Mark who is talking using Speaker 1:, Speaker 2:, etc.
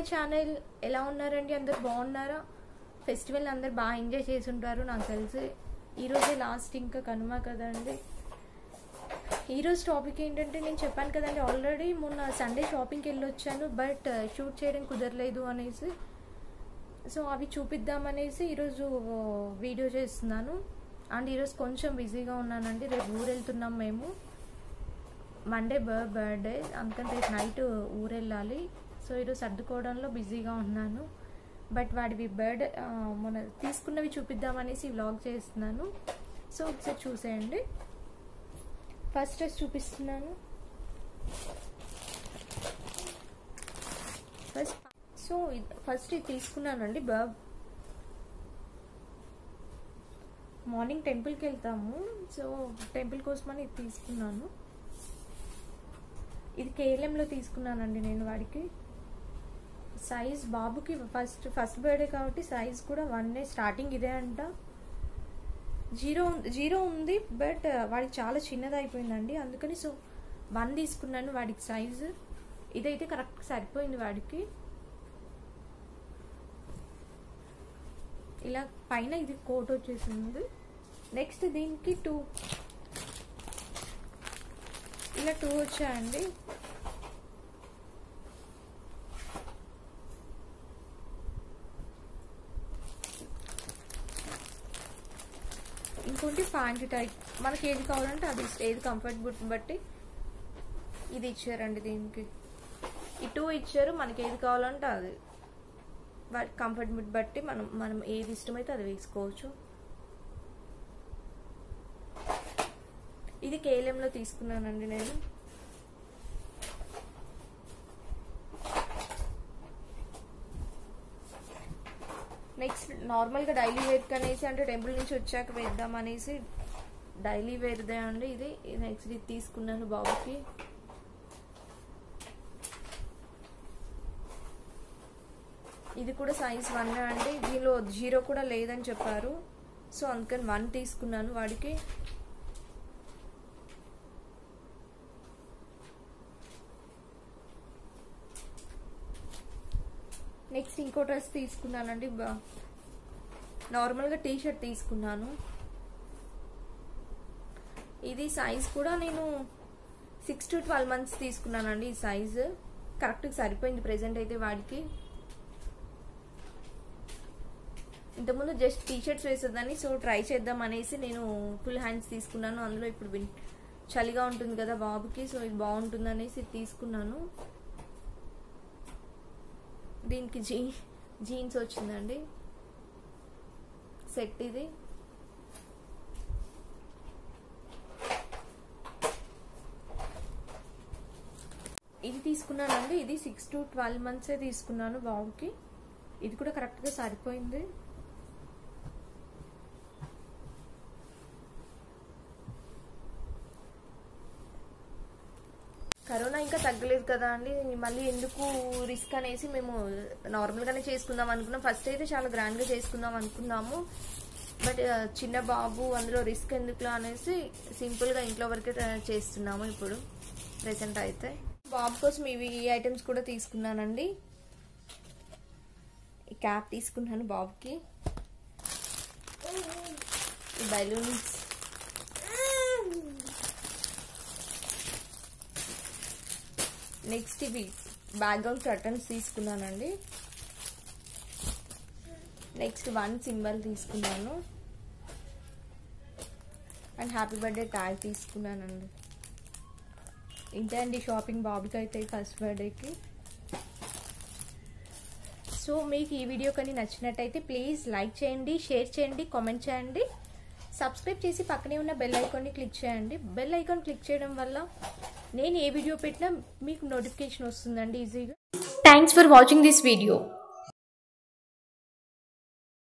Speaker 1: My channel. ఎలా ఉన్నారండి? అందరు బాగున్నారా? ఫెస్టివల్ అందరు బాగా ఎంజాయ్ చేసి ఉంటారు నాకు తెలిసి. ఈరోజే లాస్ట్, ఇంకా కనుమ కదండి. ఈరోజు టాపిక్ ఏంటంటే, నేను చెప్పాను కదండి ఆల్రెడీ మొన్న సండే షాపింగ్కి వెళ్ళి వచ్చాను, బట్ షూట్ చేయడం కుదరలేదు అనేసి. సో అవి చూపిద్దామనేసి ఈరోజు వీడియో చేస్తున్నాను. అండ్ ఈరోజు కొంచెం బిజీగా ఉన్నానండి. రేపు ఊరు వెళ్తున్నాం మేము. మండే బర్త్డే, అందుకని రేపు నైట్ ఊరు వెళ్ళాలి. సో ఈరోజు సర్దుకోవడంలో బిజీగా ఉన్నాను. బట్ వాడివి బర్త్డే మొన్న తీసుకున్నవి చూపిద్దామనేసి వ్లాగ్ చేస్తున్నాను. సో ఒకసారి చూసేయండి. ఫస్ట్ డ్రెస్ చూపిస్తున్నాను. ఫస్ట్ ఇది తీసుకున్నానండి. మార్నింగ్ టెంపుల్కి వెళ్తాము, సో టెంపుల్ కోసమని ఇది తీసుకున్నాను. ఇది కేఎల్ఎంలో తీసుకున్నానండి నేను. వాడికి సైజ్, బాబుకి ఫస్ట్ బర్త్డే కాబట్టి సైజ్ కూడా 1 స్టార్టింగ్ ఇదే అంట. జీరో ఉంది, బట్ వాడికి చాలా చిన్నది అయిపోయిందండి. అందుకని సో 1 తీసుకున్నాను వాడికి సైజు. ఇదైతే కరెక్ట్ సరిపోయింది వాడికి. ఇలా పైన ఇది కోట్ వచ్చేసింది. నెక్స్ట్ దీనికి 2 వచ్చాయండి. ఇంకోటి ప్యాంట్ టైప్, మనకి ఏది కావాలంటే అది, ఏది కంఫర్ట్ బట్టి ఇది ఇచ్చారండి. దీనికి ఈ 2 ఇచ్చారు. మనకి ఏది కావాలంటే అది, వాటి కంఫర్ట్ బట్టి మనం ఏది ఇష్టమైతే అది వేసుకోవచ్చు. ఇది కేఎల్ఎంలో తీసుకున్నానండి నేను. నెక్స్ట్ నార్మల్గా డైలీ వేర్కి అనేసి, అంటే టెంపుల్ నుంచి వచ్చాక వేద్దాం అనేసి డైలీ వేర్దే అండి ఇది. నెక్స్ట్ ఇది తీసుకున్నాను బాబుకి. ఇది కూడా సైజ్ 1 అండి. దీనిలో 0 కూడా లేదని చెప్పారు, సో అందుకని 1 తీసుకున్నాను వాడికి. నెక్స్ట్ ఇంకో డ్రెస్ తీసుకున్నానండి. నార్మల్గా టీ షర్ట్ తీసుకున్నాను. ఇది సైజ్ కూడా నేను 6 to 12 months తీసుకున్నానండి. ఈ సైజు కరెక్ట్గా సరిపోయింది ప్రెజెంట్ అయితే వాడికి. ఇంతకుముందు జస్ట్ టీ షర్ట్స్ వేసేదాన్ని, సో ట్రై చేద్దాం అనేసి నేను ఫుల్ హ్యాండ్స్ తీసుకున్నాను. అందులో ఇప్పుడు చలిగా ఉంటుంది కదా బాబుకి, సో ఇది బాగుంటుంది అనేసి తీసుకున్నాను. దీనికి జీన్స్ వచ్చిందండి సెట్. ఇది తీసుకున్నానండి. ఇది 6 to 12 months తీసుకున్నాను బాబుకి. ఇది కూడా కరెక్ట్గా సరిపోయింది. కరోనా ఇంకా తగ్గలేదు కదా అండి, మళ్ళీ ఎందుకు రిస్క్ అనేసి మేము నార్మల్గానే చేసుకుందాం అనుకున్నాం. ఫస్ట్ అయితే చాలా గ్రాండ్గా చేసుకుందాం అనుకున్నాము, బట్ చిన్న బాబు, అందులో రిస్క్ ఎందుకులా అనేసి సింపుల్గా ఇంట్లో వరకే చేస్తున్నాము ఇప్పుడు ప్రెసెంట్ అయితే. బాబు కోసం ఈ ఐటమ్స్ కూడా తీసుకున్నానండి. ఈ క్యాప్ తీసుకున్నాను బాబుకి. ఈ బలూన్స్, నెక్స్ట్ ఇవి బ్యాక్గ్రౌండ్ కర్టన్స్ తీసుకున్నానండి. నెక్స్ట్ 1 సింబల్ తీసుకున్నాను. అండ్ హ్యాపీ బర్త్డే ట్యాగ్ తీసుకున్నానండి. ఇంతే అండి షాపింగ్ బాబుకి అయితే ఫస్ట్ బర్త్డేకి. సో మీకు ఈ వీడియో కానీ నచ్చినట్టయితే ప్లీజ్ లైక్ చేయండి, షేర్ చేయండి, కామెంట్ చేయండి, సబ్స్క్రైబ్ చేసి పక్కనే ఉన్న బెల్ ఐకాన్ని క్లిక్ చేయండి. బెల్ ఐకాన్ క్లిక్ చేయడం వల్ల నేను ఏ వీడియో పెట్టినా మీకు నోటిఫికేషన్ వస్తుందండి ఈజీగా. Thanks for watching this video.